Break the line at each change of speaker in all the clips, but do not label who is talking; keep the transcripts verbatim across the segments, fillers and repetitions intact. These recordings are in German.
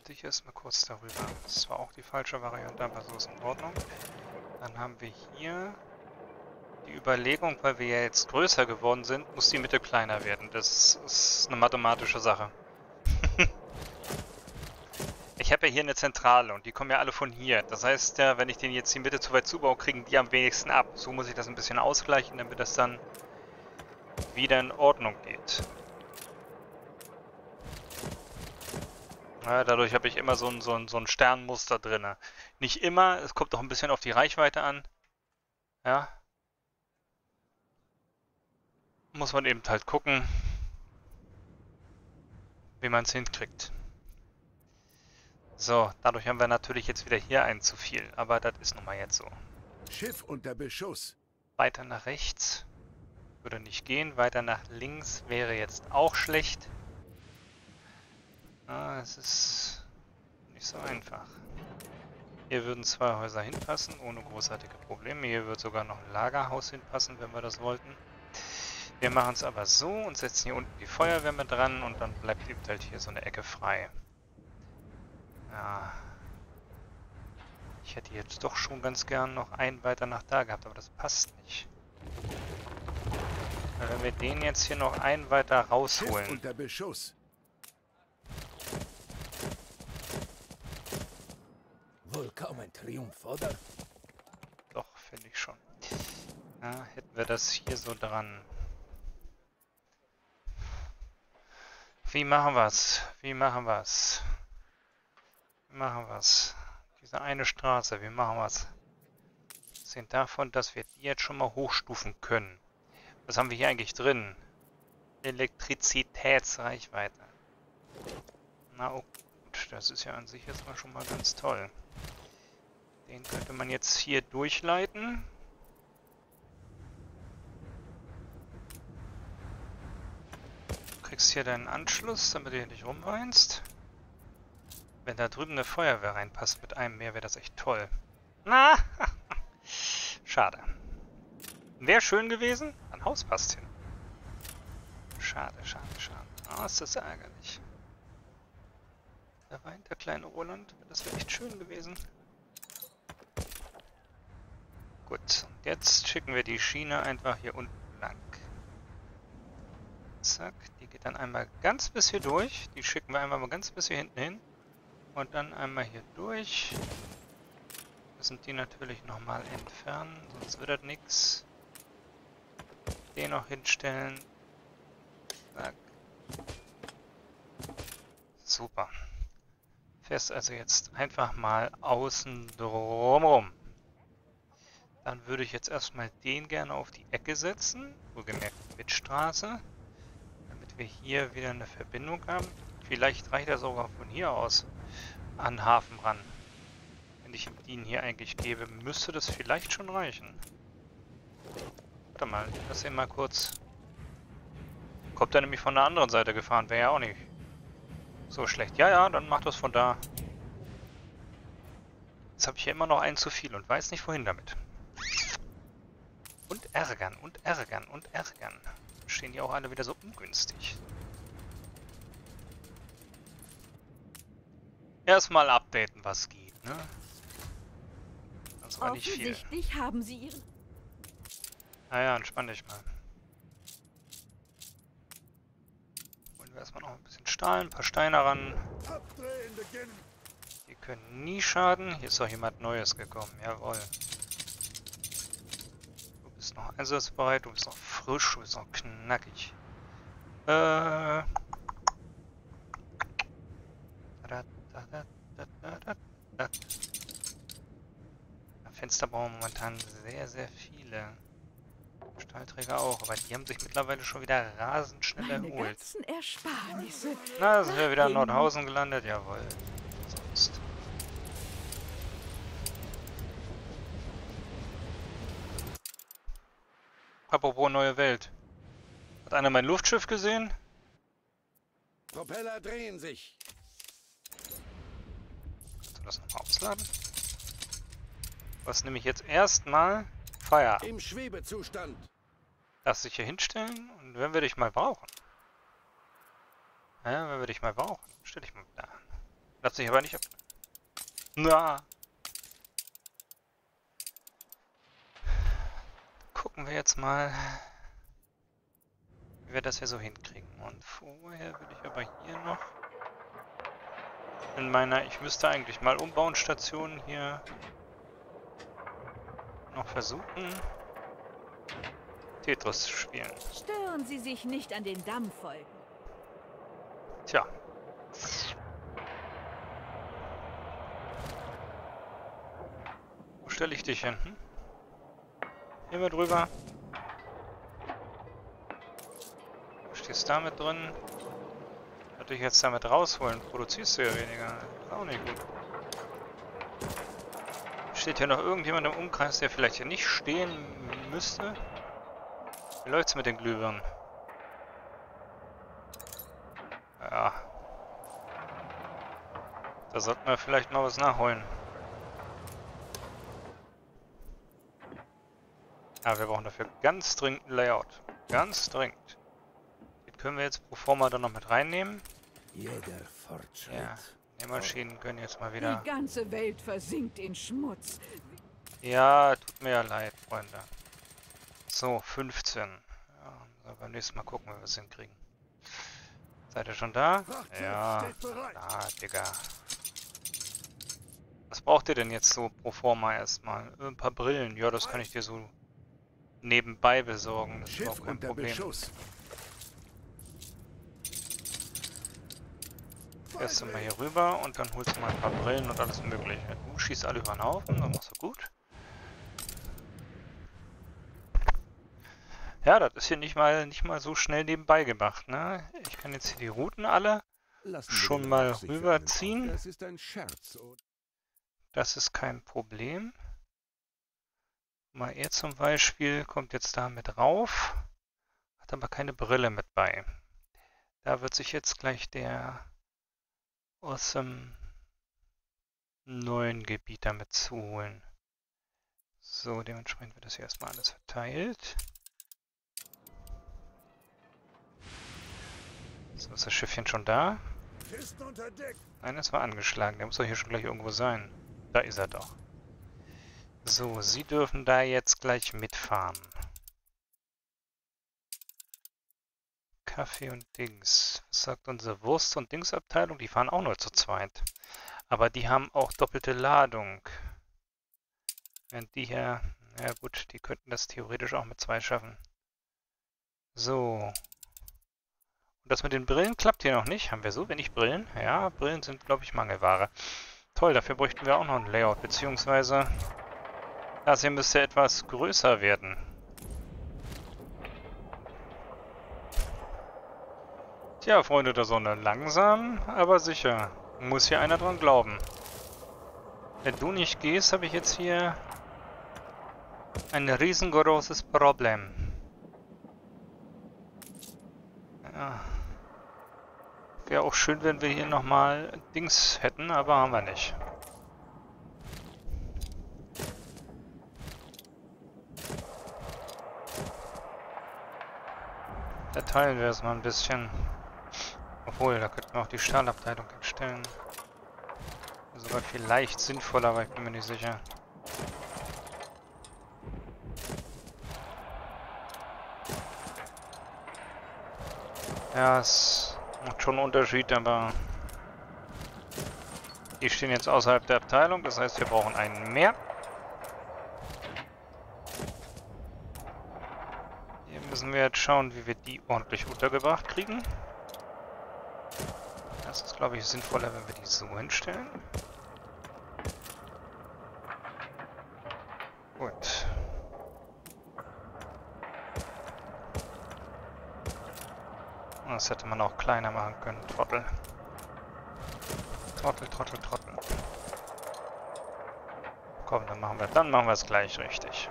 dich erstmal kurz darüber. Das war auch die falsche Variante, aber so ist in Ordnung. Dann haben wir hier die Überlegung, weil wir ja jetzt größer geworden sind, muss die Mitte kleiner werden. Das ist eine mathematische Sache. Ich habe ja hier eine Zentrale und die kommen ja alle von hier. Das heißt ja, wenn ich den jetzt die Mitte zu weit zubaue, kriegen die am wenigsten ab. So muss ich das ein bisschen ausgleichen, damit das dann wieder in Ordnung geht. Ja, dadurch habe ich immer so ein, so ein, so ein Sternmuster drin. Nicht immer, es kommt auch ein bisschen auf die Reichweite an. Ja. Muss man eben halt gucken, wie man es hinkriegt. So, dadurch haben wir natürlich jetzt wieder hier einen zu viel, aber das ist nun mal jetzt so.
Schiff unter Beschuss.
Weiter nach rechts würde nicht gehen, weiter nach links wäre jetzt auch schlecht. Ah, es ist nicht so einfach. Hier würden zwei Häuser hinpassen, ohne großartige Probleme. Hier wird sogar noch ein Lagerhaus hinpassen, wenn wir das wollten. Wir machen es aber so und setzen hier unten die Feuerwehr mit dran und dann bleibt eben halt hier so eine Ecke frei. Ja. Ich hätte jetzt doch schon ganz gern noch einen weiter nach da gehabt, aber das passt nicht. Weil wenn wir den jetzt hier noch einen weiter rausholen.
Schiff unter Beschuss.
Wohl kaum ein Triumph, oder?
Doch, finde ich schon. Ja, hätten wir das hier so dran. Wie machen wir's? Wie machen wir's? Wie machen wir's? Diese eine Straße, wie machen wir's? Sind davon, dass wir die jetzt schon mal hochstufen können. Was haben wir hier eigentlich drin? Elektrizitätsreichweite. Na oh, gut, das ist ja an sich jetzt mal schon mal ganz toll. Den könnte man jetzt hier durchleiten. Du kriegst hier deinen Anschluss, damit du hier nicht rumweinst. Wenn da drüben eine Feuerwehr reinpasst mit einem mehr, wäre das echt toll. Na, schade. Wäre schön gewesen, ein Haus passt hin. Schade, schade, schade. Oh, ist das ärgerlich. Da weint der kleine Roland. Das wäre echt schön gewesen. Gut, und jetzt schicken wir die Schiene einfach hier unten lang. Zack, die geht dann einmal ganz bis hier durch. Die schicken wir einmal mal ganz bis hier hinten hin. Und dann einmal hier durch. Müssen die natürlich nochmal entfernen, sonst wird das nichts. Den noch hinstellen. Zack. Super. Fährst also jetzt einfach mal außen drumherum. Dann würde ich jetzt erstmal den gerne auf die Ecke setzen. Wohlgemerkt mit Straße. Damit wir hier wieder eine Verbindung haben. Vielleicht reicht er sogar von hier aus an den Hafen ran. Wenn ich ihm den hier eigentlich gebe, müsste das vielleicht schon reichen. Warte mal, lass ihn mal kurz. Kommt er nämlich von der anderen Seite gefahren, wäre ja auch nicht so schlecht. Ja, ja, dann macht das von da. Jetzt habe ich hier immer noch einen zu viel und weiß nicht, wohin damit. Und ärgern, und ärgern, und ärgern. Dann stehen die auch alle wieder so ungünstig. Erstmal updaten, was geht, ne? Das war nicht viel.
Offensichtlich haben sie ihren...
Naja, entspann dich mal. Holen wir erstmal noch ein bisschen Stahl, ein paar Steine ran. Die können nie schaden. Hier ist doch jemand Neues gekommen, jawohl. Du bist noch einsatzbereit, du bist noch frisch, du bist noch knackig. Äh... Fenster brauchen wir momentan sehr, sehr viele. Stahlträger auch, aber die haben sich mittlerweile schon wieder rasend schnell
Meine
erholt.
ganzen Ersparnisse.
Na, sind wir wieder in Nordhausen gelandet? Jawohl. Sonst. Apropos neue Welt. Hat einer mein Luftschiff gesehen?
Propeller drehen sich.
Kannst du das nochmal ausladen? Was nämlich jetzt erstmal Feierabend.
Im Schwebezustand.
Lass dich hier hinstellen und wenn wir dich mal brauchen. Ja, wenn wir dich mal brauchen, stell dich mal da. Lass sich aber nicht ab... Na! Gucken wir jetzt mal, wie wir das hier so hinkriegen. Und vorher will ich aber hier noch in meiner... Ich müsste eigentlich mal umbauen Stationen hier noch versuchen, Tetris zu spielen.
Stören Sie sich nicht an den Dammfolgen.
Tja. Wo stelle ich dich hin? Hm? Hier mit drüber. Du stehst da mit drin. Würde ich jetzt damit rausholen, produzierst du ja weniger. Ist auch nicht gut. Steht hier noch irgendjemand im Umkreis, der vielleicht hier nicht stehen müsste? Wie läuft's mit den Glühbirnen? Ja. Da sollten wir vielleicht noch was nachholen. Ja, wir brauchen dafür ganz dringend ein Layout. Ganz dringend. Den können wir jetzt pro forma dann noch mit reinnehmen.
Jeder Fortschritt.
Ja, die Maschinen können jetzt mal wieder...
Die ganze Welt versinkt in Schmutz.
Ja, tut mir ja leid, Freunde. So, fünfzehn. Ja, so, beim nächsten Mal gucken, wie wir es hinkriegen. Seid ihr schon da?
Frachtschiff
Ja.
steht bereit.
Ah, Digga. Was braucht ihr denn jetzt so pro forma erstmal? Ein paar Brillen. Ja, das kann ich dir so nebenbei besorgen. Das ist
Schiff
überhaupt kein
unter
Problem.
Beschuss.
Fährst du mal hier rüber und dann holst du mal ein paar Brillen und alles mögliche. Du schießt alle über den Haufen, dann machst du gut. Ja, das ist hier nicht mal nicht mal so schnell nebenbei gemacht, ne? Ich kann jetzt hier die Routen alle
Lassen wir
schon
den
mal
Rauch sich
rüberziehen.
verhalten. Das ist ein Scherz. Oder?
Das ist kein Problem. Mal er zum Beispiel kommt jetzt da mit rauf, hat aber keine Brille mit bei. Da wird sich jetzt gleich der aus dem neuen Gebiet damit zuholen. So, dementsprechend wird das hier erstmal alles verteilt. So, ist das Schiffchen schon da?
Kisten unter Deck.
Nein, das war angeschlagen. Der muss doch hier schon gleich irgendwo sein. Da ist er doch. So, Sie dürfen da jetzt gleich mitfahren. Kaffee und Dings. Was sagt unsere Wurst- und Dingsabteilung? Die fahren auch nur zu zweit. Aber die haben auch doppelte Ladung. Während die hier... Ja gut, die könnten das theoretisch auch mit zwei schaffen. So. Und das mit den Brillen klappt hier noch nicht. Haben wir so wenig Brillen? Ja, Brillen sind, glaube ich, Mangelware. Toll, dafür bräuchten wir auch noch ein Layout, beziehungsweise... Das hier müsste etwas größer werden. Tja, Freunde der Sonne, langsam, aber sicher. Muss hier einer dran glauben. Wenn du nicht gehst, habe ich jetzt hier ein riesengroßes Problem. Ja. Wäre auch schön, wenn wir hier nochmal Dings hätten, aber haben wir nicht. Verteilen wir es mal ein bisschen. Obwohl, da könnten wir auch die Stahlabteilung entstellen. Sogar vielleicht sinnvoller, aber ich bin mir nicht sicher. Ja, es macht schon einen Unterschied, aber die stehen jetzt außerhalb der Abteilung, das heißt, wir brauchen einen mehr. Hier müssen wir jetzt schauen, wie wir die ordentlich untergebracht kriegen. Das ist, glaube ich, sinnvoller, wenn wir die so hinstellen. Gut. Das hätte man auch kleiner machen können. Trottel. Trottel, Trottel, Trottel. Komm, dann machen wir, dann machen wir es gleich richtig.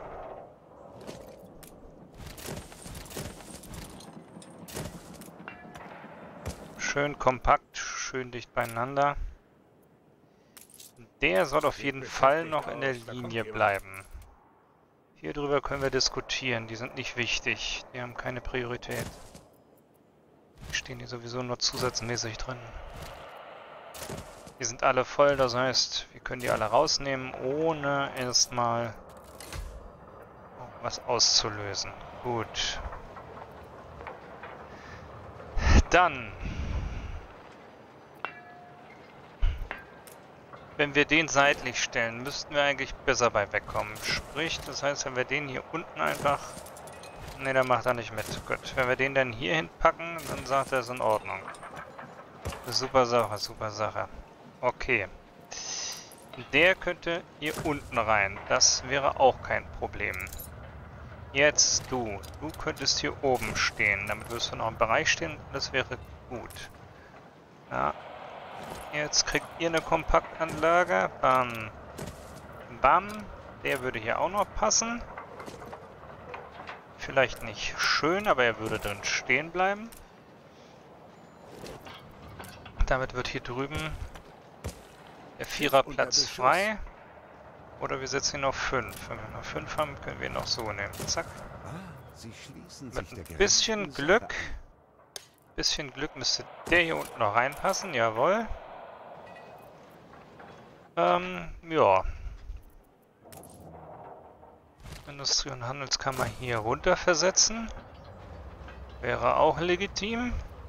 Schön kompakt, schön dicht beieinander. Der soll auf jeden Fall noch in der Linie bleiben. Hier drüber können wir diskutieren, die sind nicht wichtig, die haben keine Priorität. Die stehen hier sowieso nur zusatzmäßig drin. Die sind alle voll, das heißt, wir können die alle rausnehmen, ohne erstmal was auszulösen. Gut. Dann, wenn wir den seitlich stellen, müssten wir eigentlich besser bei wegkommen. Sprich, das heißt, wenn wir den hier unten einfach... Ne, der macht er nicht mit. Gut, wenn wir den dann hier hinpacken, dann sagt er, es ist in Ordnung. Super Sache, super Sache. Okay. Der könnte hier unten rein. Das wäre auch kein Problem. Jetzt du. Du könntest hier oben stehen. Damit wirst du noch im Bereich stehen. Das wäre gut. Ja. Jetzt kriegt ihr eine Kompaktanlage. Bam. Bam. Der würde hier auch noch passen. Vielleicht nicht schön, aber er würde drin stehen bleiben. Damit wird hier drüben der Viererplatz frei. Oder wir setzen ihn auf fünf. Wenn wir noch fünf haben, können wir ihn noch so nehmen. Zack.
Ah, sie schließen
Mit
sich der
ein bisschen Glück. Bisschen Glück müsste der hier unten noch reinpassen. Jawohl. Ähm, ja. Industrie- und Handelskammer hier runter versetzen. Wäre auch legitim.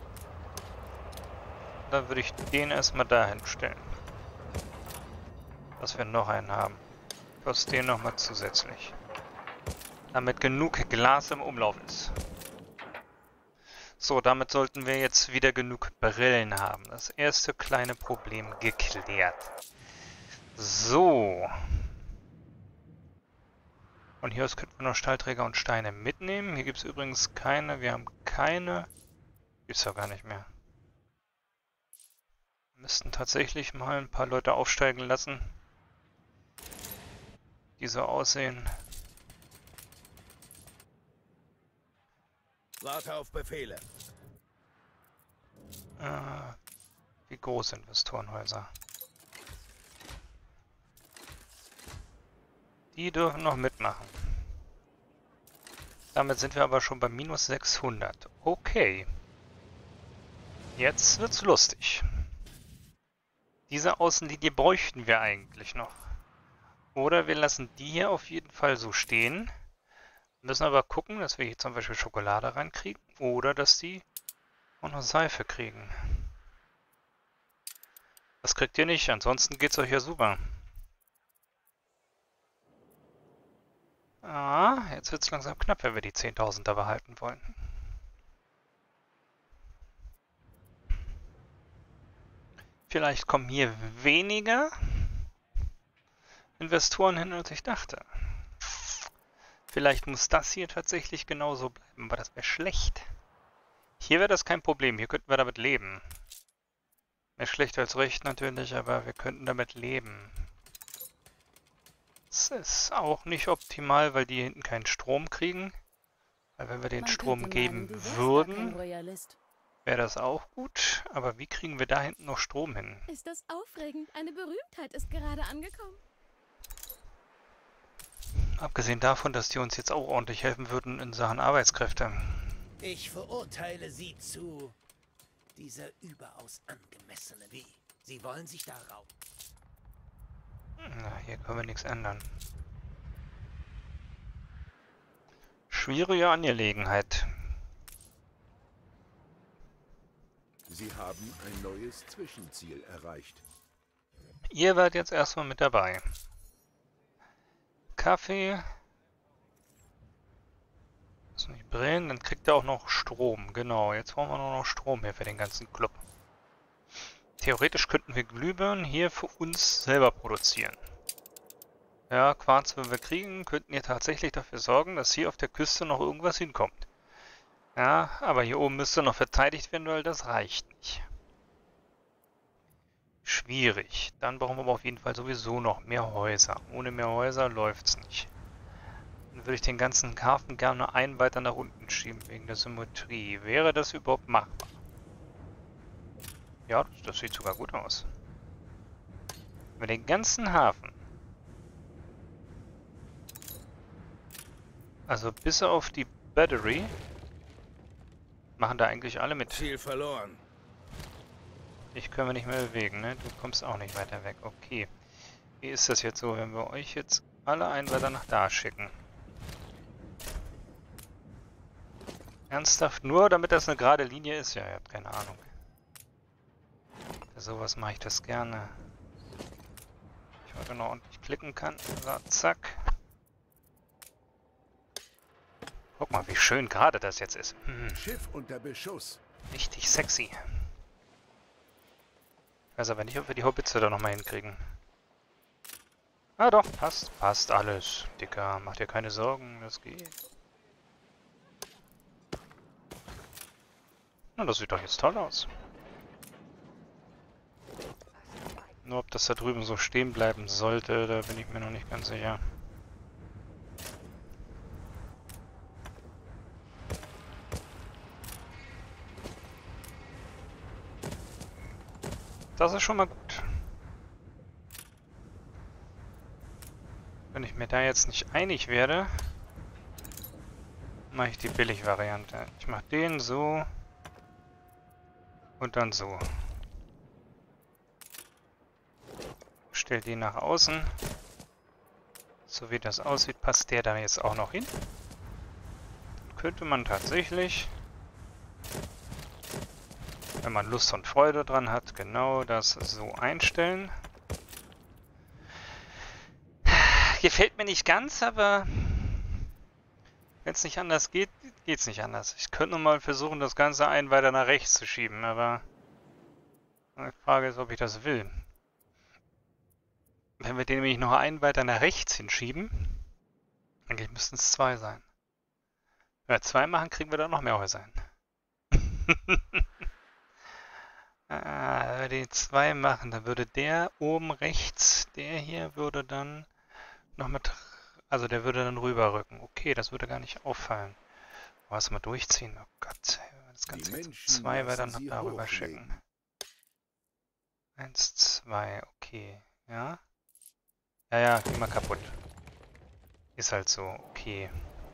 Dann würde ich den erstmal dahin stellen. Dass wir noch einen haben. Plus den nochmal zusätzlich. Damit genug Glas im Umlauf ist. So, damit sollten wir jetzt wieder genug Brillen haben. Das erste kleine Problem geklärt. So. Von hier aus könnten wir noch Stahlträger und Steine mitnehmen. Hier gibt es übrigens keine. Wir haben keine. Gibt es doch gar nicht mehr. Wir müssten tatsächlich mal ein paar Leute aufsteigen lassen, die so aussehen.
Warte auf Befehle.
Äh, wie groß sind Investorenhäuser? Die dürfen noch mitmachen. Damit sind wir aber schon bei minus sechshundert. Okay. Jetzt wird's lustig. Diese Außenlinie bräuchten wir eigentlich noch. Oder wir lassen die hier auf jeden Fall so stehen. Müssen aber gucken, dass wir hier zum Beispiel Schokolade reinkriegen. Oder dass die auch noch Seife kriegen. Das kriegt ihr nicht, ansonsten geht's euch ja super. Ah, jetzt wird es langsam knapp, wenn wir die zehntausender behalten wollen. Vielleicht kommen hier weniger Investoren hin, als ich dachte. Vielleicht muss das hier tatsächlich genauso bleiben, aber das wäre schlecht. Hier wäre das kein Problem, hier könnten wir damit leben. Mehr schlecht als recht natürlich, aber wir könnten damit leben. Das ist auch nicht optimal, weil die hinten keinen Strom kriegen. Weil wenn wir den
Man
Strom
könnte
geben
meinen, du wärst gar
würden,
kein Royalist.
wäre das auch gut. Aber wie kriegen wir da hinten noch Strom hin?
Ist das aufregend? Eine Berühmtheit ist gerade angekommen.
Abgesehen davon, dass die uns jetzt auch ordentlich helfen würden in Sachen Arbeitskräfte.
Ich verurteile Sie zu dieser überaus angemessenen Wie. Sie wollen sich da rauben.
Na, hier können wir nichts ändern. Schwierige Angelegenheit.
Sie haben ein neues Zwischenziel erreicht.
Ihr werdet jetzt erstmal mit dabei. Kaffee. Muss nicht brennen, dann kriegt er auch noch Strom. Genau, jetzt brauchen wir nur noch Strom hier für den ganzen Club. Theoretisch könnten wir Glühbirnen hier für uns selber produzieren. Ja, Quarz, wenn wir kriegen, könnten wir tatsächlich dafür sorgen, dass hier auf der Küste noch irgendwas hinkommt. Ja, aber hier oben müsste noch verteidigt werden, weil das reicht nicht. Schwierig. Dann brauchen wir aber auf jeden Fall sowieso noch mehr Häuser. Ohne mehr Häuser läuft's nicht. Dann würde ich den ganzen Hafen gerne einen weiter nach unten schieben, wegen der Symmetrie. Wäre das überhaupt machbar? Ja, das, das sieht sogar gut aus. Wenn wir den ganzen Hafen, also bis auf die Battery, machen da eigentlich alle mit.
Ziel verloren.
Dich können wir nicht mehr bewegen, ne? Du kommst auch nicht weiter weg. Okay. Wie ist das jetzt so, wenn wir euch jetzt alle Einweiser nach da schicken? Ernsthaft? Nur damit das eine gerade Linie ist? Ja, ihr habt keine Ahnung. Für sowas mache ich das gerne. Ich heute noch ordentlich klicken kann. So, zack. Guck mal, wie schön gerade das jetzt ist. Hm.
Schiff unter Beschuss.
Richtig sexy. Ich weiß aber nicht, ob wir die Hobbitze da nochmal hinkriegen. Ah doch, passt. Passt alles, Dicker. Mach dir keine Sorgen, das geht. Na, das sieht doch jetzt toll aus. Nur ob das da drüben so stehen bleiben sollte, da bin ich mir noch nicht ganz sicher. Das ist schon mal gut. Wenn ich mir da jetzt nicht einig werde, mache ich die Billig-Variante. Ich mache den so und dann so. Stell den nach außen. So wie das aussieht, passt der da jetzt auch noch hin. Dann könnte man tatsächlich, wenn man Lust und Freude dran hat, genau das so einstellen. Gefällt mir nicht ganz, aber wenn es nicht anders geht, geht es nicht anders. Ich könnte nur mal versuchen, das Ganze einen weiter nach rechts zu schieben, aber die Frage ist, ob ich das will. Wenn wir den nämlich noch einen weiter nach rechts hinschieben, eigentlich müssten es zwei sein. Wenn wir zwei machen, kriegen wir dann noch mehr Häuser hin. Ah, wenn wir den zwei machen, dann würde der oben rechts, der hier würde dann noch mit, also der würde dann rüberrücken. Okay, das würde gar nicht auffallen. Was mal durchziehen? Oh Gott, das Ganze jetzt zwei weiter noch darüber schicken. Eins, zwei, okay, ja. Ja, ja, geh mal kaputt. Ist halt so, okay.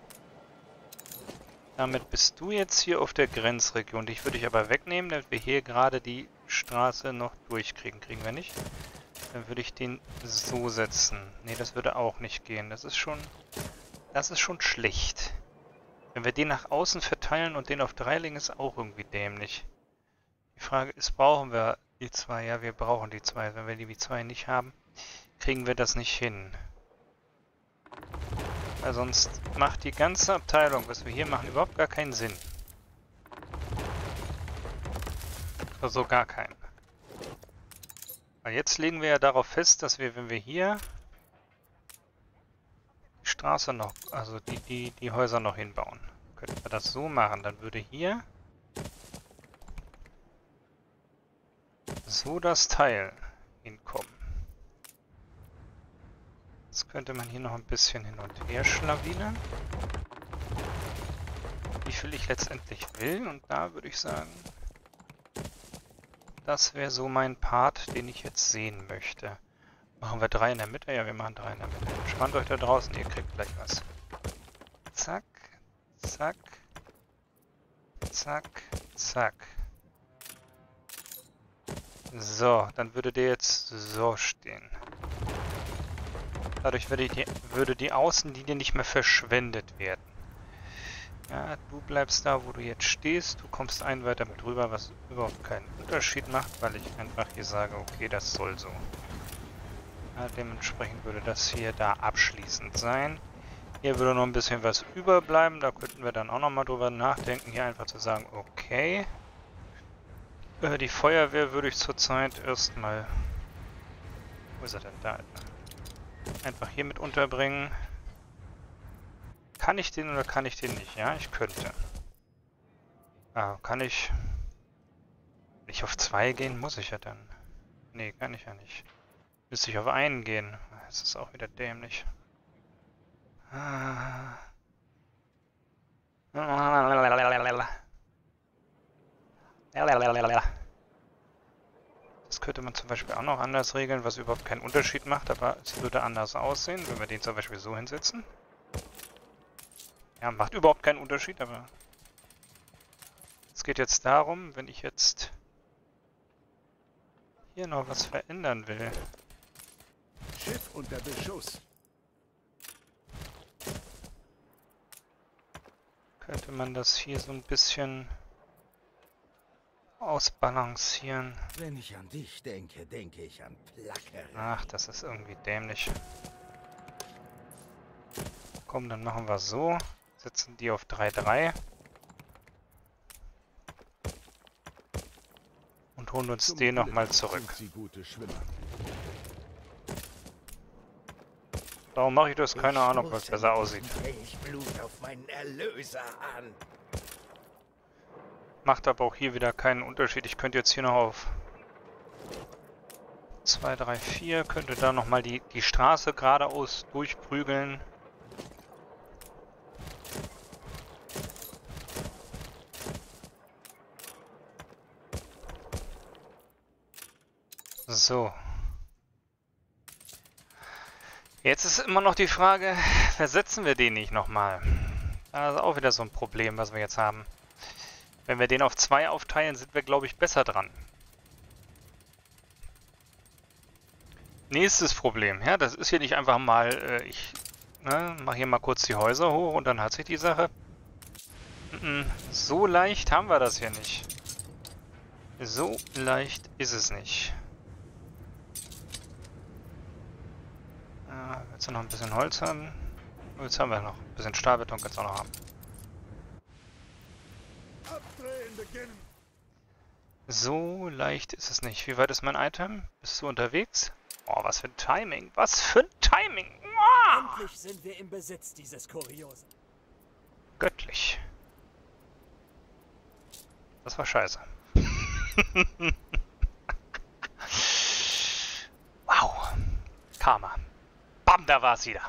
Damit bist du jetzt hier auf der Grenzregion. Dich würde ich aber wegnehmen, damit wir hier gerade die Straße noch durchkriegen. Kriegen wir nicht. Dann würde ich den so setzen. Ne, das würde auch nicht gehen. Das ist schon... Das ist schon schlecht. Wenn wir den nach außen verteilen und den auf drei legen, ist auch irgendwie dämlich. Die Frage ist, brauchen wir die zwei? Ja, wir brauchen die zwei. Wenn wir die zwei nicht haben, kriegen wir das nicht hin. Weil sonst macht die ganze Abteilung, was wir hier machen, überhaupt gar keinen Sinn. Also gar keinen. Weil jetzt legen wir ja darauf fest, dass wir, wenn wir hier die Straße noch, also die, die, die Häuser noch hinbauen, könnten wir das so machen, dann würde hier so das Teil hinkommen. Jetzt könnte man hier noch ein bisschen hin und her schlawinern. Wie viel ich letztendlich will. Und da würde ich sagen, das wäre so mein Part, den ich jetzt sehen möchte. Machen wir drei in der Mitte? Ja, wir machen drei in der Mitte. Entspannt euch da draußen, ihr kriegt gleich was. Zack, zack, zack, zack. So, dann würde der jetzt so stehen. Dadurch würde die, würde die Außenlinie nicht mehr verschwendet werden. Ja, du bleibst da, wo du jetzt stehst. Du kommst ein weiter mit rüber, was überhaupt keinen Unterschied macht, weil ich einfach hier sage, okay, das soll so. Ja, dementsprechend würde das hier da abschließend sein. Hier würde noch ein bisschen was überbleiben. Da könnten wir dann auch nochmal drüber nachdenken, hier einfach zu sagen, okay. Äh, die Feuerwehr würde ich zurzeit erstmal... Wo ist er denn? Da. Einfach hier mit unterbringen. Kann ich den oder kann ich den nicht? Ja, ich könnte. Ah, kann ich... Nicht auf zwei gehen? Muss ich ja dann. Nee, kann ich ja nicht. Müsste ich auf einen gehen. Das ist auch wieder dämlich. Ah. Das könnte man zum Beispiel auch noch anders regeln, was überhaupt keinen Unterschied macht, aber es würde anders aussehen, wenn wir den zum Beispiel so hinsetzen. Ja, macht überhaupt keinen Unterschied, aber es geht jetzt darum, wenn ich jetzt hier noch was verändern will.
Schiff unter Beschuss.
Könnte man das hier so ein bisschen ausbalancieren.
Wenn ich an dich denke, denke ich an Plackerei.
Ach, das ist irgendwie dämlich. Komm, dann machen wir so. Setzen die auf drei drei. Und holen uns
Zum
den
Glück
nochmal zurück.
sind sie gute Schwimmer.
Darum mache ich das, keine
Ich
Ahnung, was
stoße
besser
mit
aussieht.
diesem Kelchblut auf meinen Erlöser an.
Macht aber auch hier wieder keinen Unterschied. Ich könnte jetzt hier noch auf zwei, drei, vier, könnte da nochmal die, die Straße geradeaus durchprügeln. So. Jetzt ist immer noch die Frage, versetzen wir den nicht nochmal? Das ist auch wieder so ein Problem, was wir jetzt haben. Wenn wir den auf zwei aufteilen, sind wir, glaube ich, besser dran. Nächstes Problem. Ja, das ist hier nicht einfach mal, äh, ich ne, mache hier mal kurz die Häuser hoch und dann hat sich die Sache. Mm-mm, so leicht haben wir das hier nicht. So leicht ist es nicht. Äh, willst du noch ein bisschen Holz haben? Jetzt haben wir noch. Ein bisschen Stahlbeton kannst du auch noch haben.
Abdrehen beginnen.
So leicht ist es nicht. Wie weit ist mein Item? Bist du unterwegs? Oh, was für ein Timing. Was für ein Timing. Wow.
Endlich sind wir im Besitz dieses Kuriosen.
Göttlich. Das war scheiße. Wow. Karma. Bam, da war es wieder.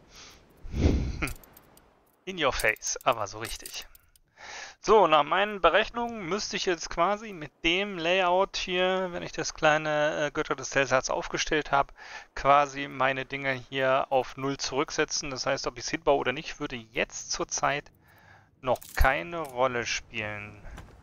In your face, aber so richtig. So, nach meinen Berechnungen müsste ich jetzt quasi mit dem Layout hier, wenn ich das kleine äh, Götter des Telsats aufgestellt habe, quasi meine Dinger hier auf null zurücksetzen. Das heißt, ob ich es hinbaue oder nicht, würde jetzt zurzeit noch keine Rolle spielen.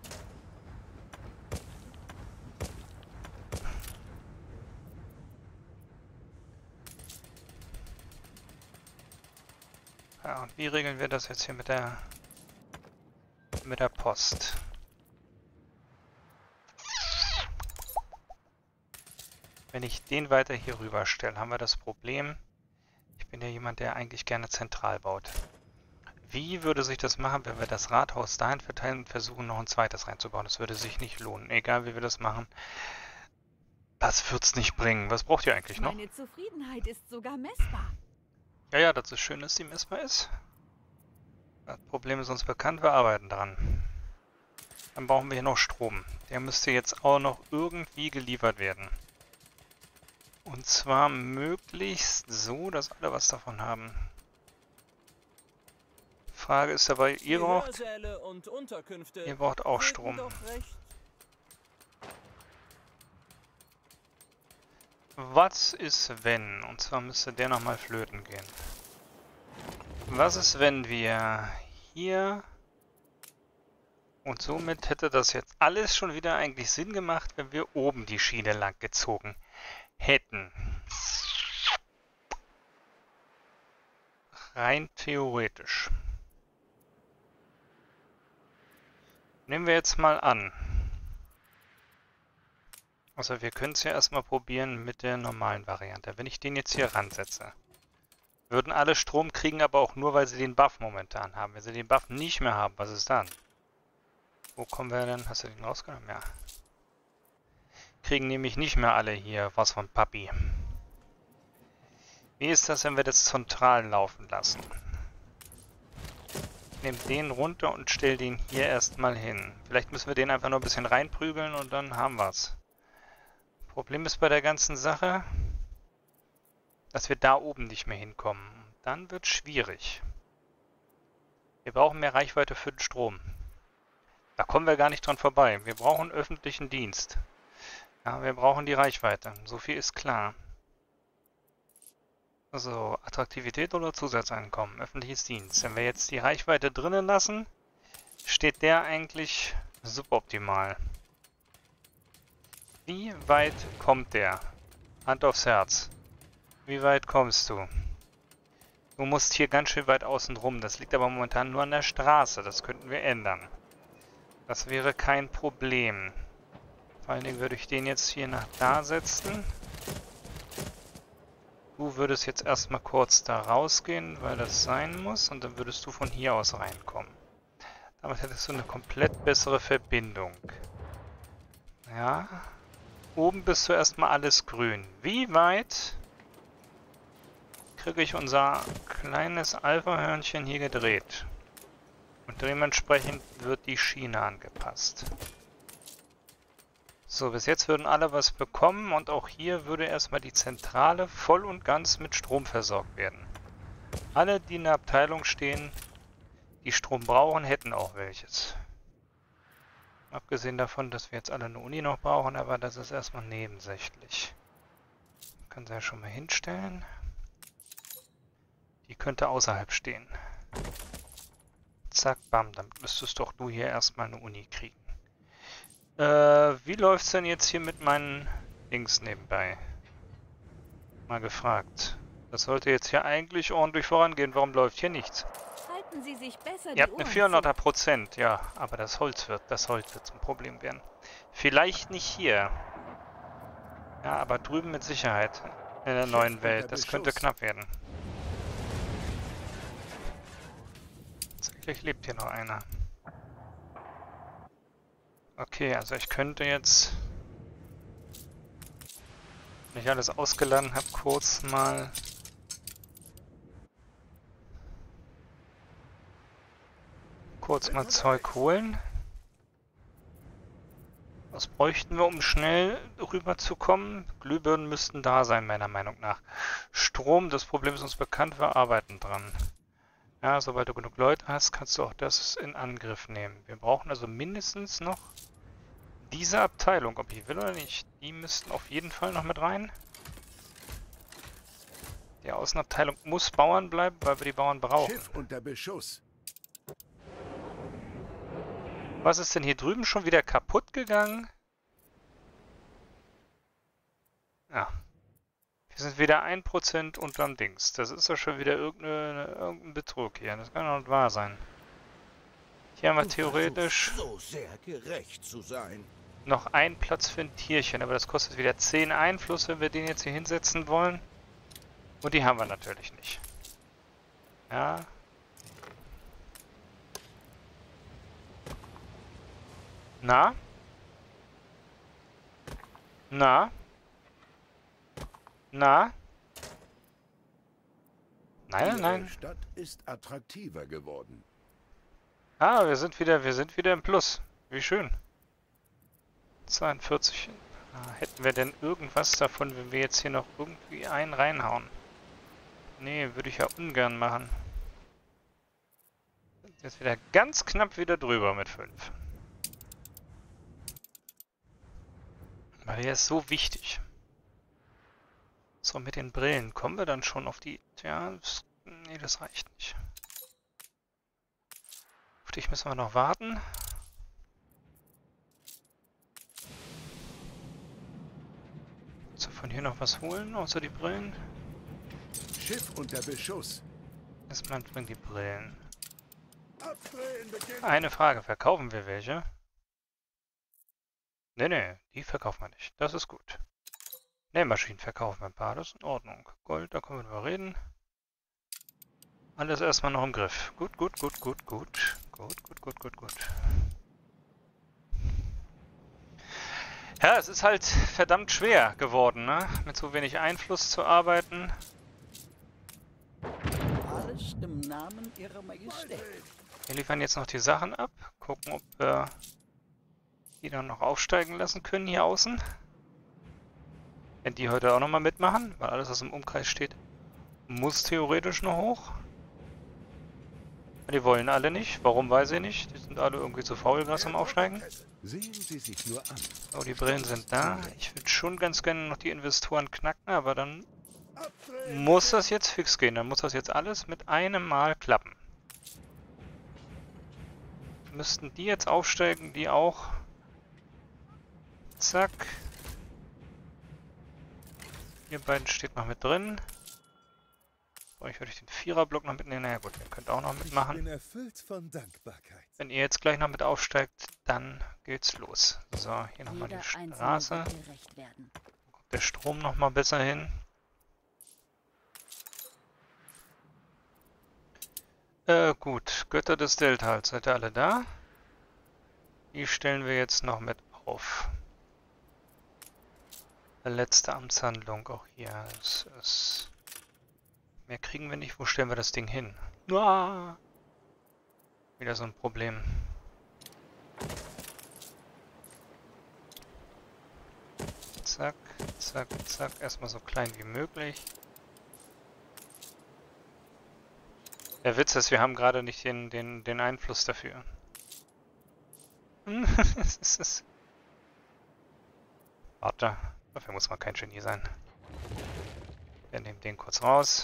Ja, und wie regeln wir das jetzt hier mit der mit der Post? Wenn ich den weiter hier rüber stelle, haben wir das Problem. Ich bin ja jemand, der eigentlich gerne zentral baut. Wie würde sich das machen, wenn wir das Rathaus dahin verteilen und versuchen, noch ein zweites reinzubauen? Das würde sich nicht lohnen. Egal, wie wir das machen. Das wird's nicht bringen. Was braucht ihr eigentlich noch?
Meine Zufriedenheit ist sogar messbar.
Ja, ja, das ist schön, dass die messbar ist. Das Problem ist uns bekannt, wir arbeiten dran. Dann brauchen wir hier noch Strom. Der müsste jetzt auch noch irgendwie geliefert werden. Und zwar möglichst so, dass alle was davon haben. Frage ist dabei, ihr braucht,
und Unterkünfte
ihr braucht auch
halten
Strom.
doch recht.
Was ist, wenn? Und zwar müsste der nochmal flöten gehen. Was ist, wenn wir hier... Und somit hätte das jetzt alles schon wieder eigentlich Sinn gemacht, wenn wir oben die Schiene lang gezogen hätten. Rein theoretisch. Nehmen wir jetzt mal an. Also wir können es ja erstmal probieren mit der normalen Variante. Wenn ich den jetzt hier ransetze, würden alle Strom kriegen, aber auch nur, weil sie den Buff momentan haben. Wenn sie den Buff nicht mehr haben, was ist dann? Wo kommen wir denn? Hast du den rausgenommen? Ja. Kriegen nämlich nicht mehr alle hier was von Papi. Wie ist das, wenn wir das zentral laufen lassen? Ich nehme den runter und stelle den hier erstmal hin. Vielleicht müssen wir den einfach nur ein bisschen reinprügeln und dann haben wir es. Problem ist bei der ganzen Sache, dass wir da oben nicht mehr hinkommen. Dann wird es schwierig. Wir brauchen mehr Reichweite für den Strom. Da kommen wir gar nicht dran vorbei. Wir brauchen öffentlichen Dienst. Ja, wir brauchen die Reichweite. So viel ist klar. Also, Attraktivität oder Zusatzeinkommen, öffentliches Dienst. Wenn wir jetzt die Reichweite drinnen lassen, steht der eigentlich suboptimal. Wie weit kommt der? Hand aufs Herz. Wie weit kommst du? Du musst hier ganz schön weit außen rum. Das liegt aber momentan nur an der Straße. Das könnten wir ändern. Das wäre kein Problem. Vor allen Dingen würde ich den jetzt hier nach da setzen. Du würdest jetzt erstmal kurz da rausgehen, weil das sein muss. Und dann würdest du von hier aus reinkommen. Damit hättest du eine komplett bessere Verbindung. Ja. Oben bist du erstmal alles grün. Wie weit kriege ich unser kleines Alpha-Hörnchen hier gedreht? Und dementsprechend wird die Schiene angepasst. So, bis jetzt würden alle was bekommen und auch hier würde erstmal die Zentrale voll und ganz mit Strom versorgt werden. Alle, die in der Abteilung stehen, die Strom brauchen, hätten auch welches. Abgesehen davon, dass wir jetzt alle eine Uni noch brauchen, aber das ist erstmal nebensächlich. Kann sie ja schon mal hinstellen. Die könnte außerhalb stehen. Zack, bam, dann müsstest doch du hier erstmal eine Uni kriegen. Äh, wie läuft's denn jetzt hier mit meinen Dings nebenbei? Mal gefragt. Das sollte jetzt hier eigentlich ordentlich vorangehen. Warum läuft hier nichts?
Halten Sie sich besser
Ihr
die
habt eine
Ohren
vierhunderter Prozent, ja, aber das Holz wird, das Holz wird zum Problem werden. Vielleicht nicht hier. Ja, aber drüben mit Sicherheit in der neuen Welt. Das könnte knapp werden. Tatsächlich lebt hier noch einer. Okay, also ich könnte jetzt, wenn ich alles ausgeladen habe, kurz mal kurz mal Zeug holen. Was bräuchten wir, um schnell rüberzukommen? Glühbirnen müssten da sein, meiner Meinung nach. Strom, das Problem ist uns bekannt, wir arbeiten dran. Ja, sobald du genug Leute hast, kannst du auch das in Angriff nehmen. Wir brauchen also mindestens noch diese Abteilung, ob ich will oder nicht. Die müssten auf jeden Fall noch mit rein. Die Außenabteilung muss Bauern bleiben, weil wir die Bauern brauchen.
Schiff unter Beschuss.
Was ist denn hier drüben schon wieder kaputt gegangen? Ja. Wir sind wieder ein Prozent unterm Dings. Das ist doch schon wieder irgendeine, irgendein Betrug hier. Das kann doch nicht wahr sein. Hier haben wir theoretisch
So sehr gerecht zu sein.
noch einen Platz für ein Tierchen. Aber das kostet wieder zehn Einfluss, wenn wir den jetzt hier hinsetzen wollen. Und die haben wir natürlich nicht. Ja. Na? Na? Na? Nein,
Ihre
nein.
Stadt ist attraktiver geworden.
Ah, wir sind wieder, wir sind wieder im Plus. Wie schön. zweiundvierzig. Ah, hätten wir denn irgendwas davon, wenn wir jetzt hier noch irgendwie einen reinhauen? Nee, würde ich ja ungern machen. Jetzt wieder ganz knapp wieder drüber mit fünf. Weil der ist so wichtig. So, mit den Brillen kommen wir dann schon auf die... Ja, das, nee, das reicht nicht. Auf dich müssen wir noch warten. So, von hier noch was holen, außer die Brillen?
Schiff unter Beschuss.
Erstmal bringen die Brillen.
Abdrehen beginnen.
Eine Frage, verkaufen wir welche? Ne, ne, die verkaufen wir nicht. Das ist gut. Nähmaschinen verkaufen wir ein paar, das ist in Ordnung. Gold, da können wir drüber reden. Alles erstmal noch im Griff. Gut, gut, gut, gut, gut. Gut, gut, gut, gut, gut. Ja, es ist halt verdammt schwer geworden, ne? Mit so wenig Einfluss zu arbeiten.
Alles im Namen Ihrer Majestät.
Wir liefern jetzt noch die Sachen ab. Gucken, ob wir die dann noch aufsteigen lassen können hier außen. Wenn die heute auch nochmal mitmachen, weil alles, was im Umkreis steht, muss theoretisch noch hoch. Die wollen alle nicht. Warum, weiß ich nicht. Die sind alle irgendwie zu faul, was am Aufsteigen.
Sehen Sie sich nur an.
Oh, die Brillen sind da. Ich würde schon ganz gerne noch die Investoren knacken, aber dann muss das jetzt fix gehen. Dann muss das jetzt alles mit einem Mal klappen. Müssten die jetzt aufsteigen, die auch. Zack. Ihr beiden steht noch mit drin. So, ich würde den Viererblock noch mitnehmen. Naja gut, ihr könnt auch noch mitmachen.
Ich bin erfüllt von Dankbarkeit.
Wenn ihr jetzt gleich noch mit aufsteigt, dann geht's los. So, hier nochmal die Straße. Kommt der Strom nochmal besser hin. Äh, gut. Götter des Deltals, seid ihr alle da? Die stellen wir jetzt noch mit auf. Letzte Amtshandlung auch hier. Das ist... Mehr kriegen wir nicht. Wo stellen wir das Ding hin? Uah! Wieder so ein Problem. Zack, zack, zack. Erstmal so klein wie möglich. Der Witz ist, wir haben gerade nicht den, den, den Einfluss dafür. Warte, dafür muss man kein Genie sein. Wir nehmen den kurz raus.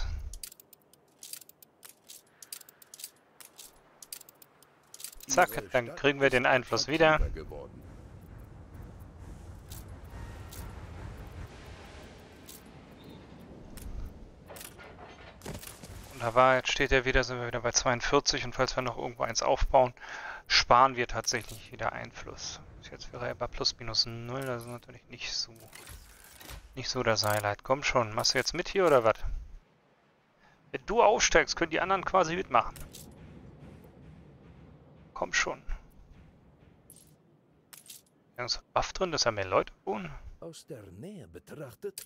Zack, dann kriegen wir den Einfluss wieder. Wunderbar, jetzt steht er wieder, sind wir wieder bei zweiundvierzig und falls wir noch irgendwo eins aufbauen, sparen wir tatsächlich wieder Einfluss. Jetzt wäre er bei plus minus null, das ist natürlich nicht so, nicht so das Highlight. Komm schon, machst du jetzt mit hier oder was? Wenn du aufsteigst, können die anderen quasi mitmachen. Komm schon. Da ist ein Buff drin, dass da mehr Leute wohnen.
Aus der Nähe betrachtet.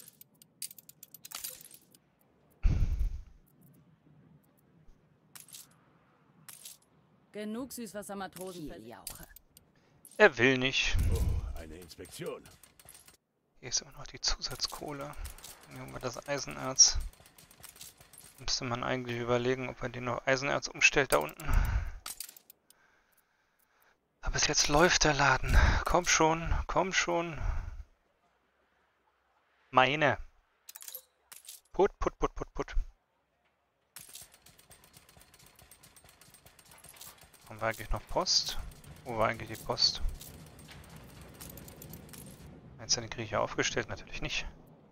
Genug Süßwassermatrosen für Jauche.
Er will nicht.
Oh, eine Inspektion.
Hier ist immer noch die Zusatzkohle. Nehmen wir das Eisenerz. Müsste man eigentlich überlegen, ob man den noch Eisenerz umstellt da unten. Aber bis jetzt läuft der Laden. Komm schon, komm schon. Meine. Put, put, put, put, put. Haben wir eigentlich noch Post? Wo war eigentlich die Post? Meinst du, den kriege ich ja aufgestellt? Natürlich nicht.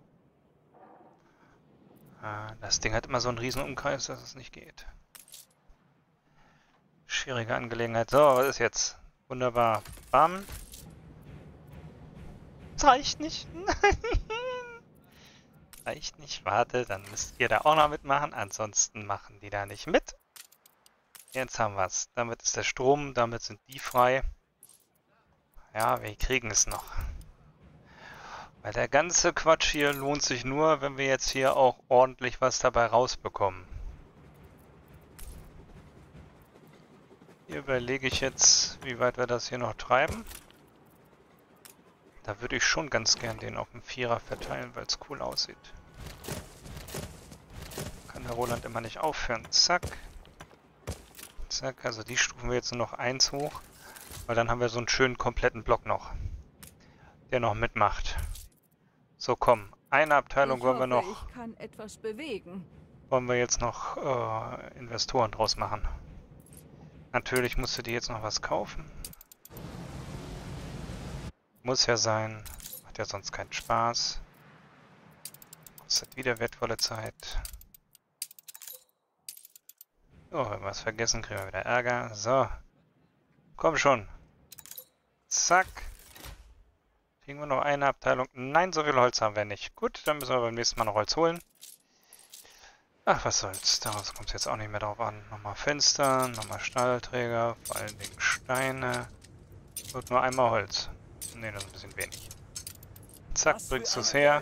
Ah, das Ding hat immer so einen riesen Umkreis, dass es nicht geht. Schwierige Angelegenheit. So, was ist jetzt? Wunderbar. Bam. Das reicht nicht. Reicht nicht. Warte, dann müsst ihr da auch noch mitmachen. Ansonsten machen die da nicht mit. Jetzt haben wir es. Damit ist der Strom, damit sind die frei. Ja, wir kriegen es noch. Weil der ganze Quatsch hier lohnt sich nur, wenn wir jetzt hier auch ordentlich was dabei rausbekommen. Hier überlege ich jetzt, wie weit wir das hier noch treiben. Da würde ich schon ganz gern den auf dem Vierer verteilen, weil es cool aussieht. Kann der Roland immer nicht aufhören. Zack. Zack, also die stufen wir jetzt nur noch eins hoch, weil dann haben wir so einen schönen kompletten Block noch, der noch mitmacht. So, komm, eine Abteilung
Ich
wollen wir
hoffe,
noch,
ich kann etwas bewegen.
wollen wir jetzt noch äh, Investoren draus machen. Natürlich musst du dir jetzt noch was kaufen. Muss ja sein, macht ja sonst keinen Spaß. Kostet wieder wertvolle Zeit. Oh, wenn wir was vergessen, kriegen wir wieder Ärger. So. Komm schon. Zack. Kriegen wir noch eine Abteilung. Nein, so viel Holz haben wir nicht. Gut, dann müssen wir beim nächsten Mal noch Holz holen. Ach, was soll's. Daraus kommt es jetzt auch nicht mehr drauf an. Nochmal Fenster, nochmal Stahlträger, vor allen Dingen Steine. Und nur einmal Holz. Ne, das ist ein bisschen wenig. Zack, bringst du es her.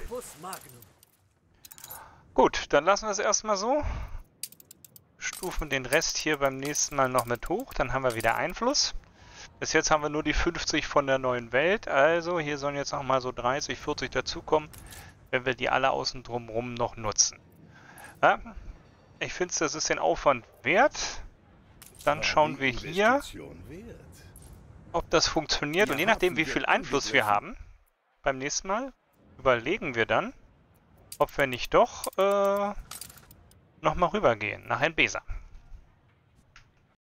Gut, dann lassen wir es erstmal so. Stufen den Rest hier beim nächsten Mal noch mit hoch, dann haben wir wieder Einfluss. Bis jetzt haben wir nur die fünfzig von der neuen Welt, also hier sollen jetzt noch mal so dreißig, vierzig dazukommen, wenn wir die alle außen drumherum noch nutzen. Ja, ich finde, das ist den Aufwand wert. Dann schauen wir hier, ob das funktioniert. Und je nachdem, wie viel Einfluss wir haben, beim nächsten Mal überlegen wir dann, ob wir nicht doch äh, nochmal rübergehen nach Einbesa.